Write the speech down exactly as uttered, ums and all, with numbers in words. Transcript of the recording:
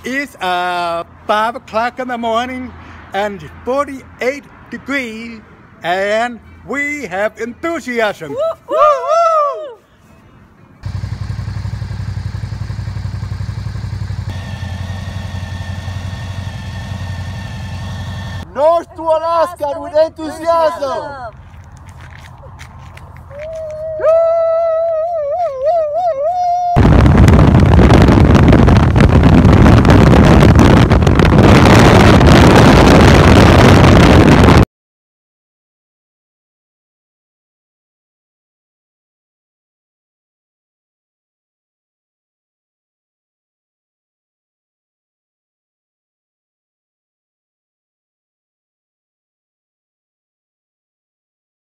It's uh, five o'clock in the morning and forty-eight degrees, and we have enthusiasm. Woo, woo, woo. North to Alaska with enthusiasm.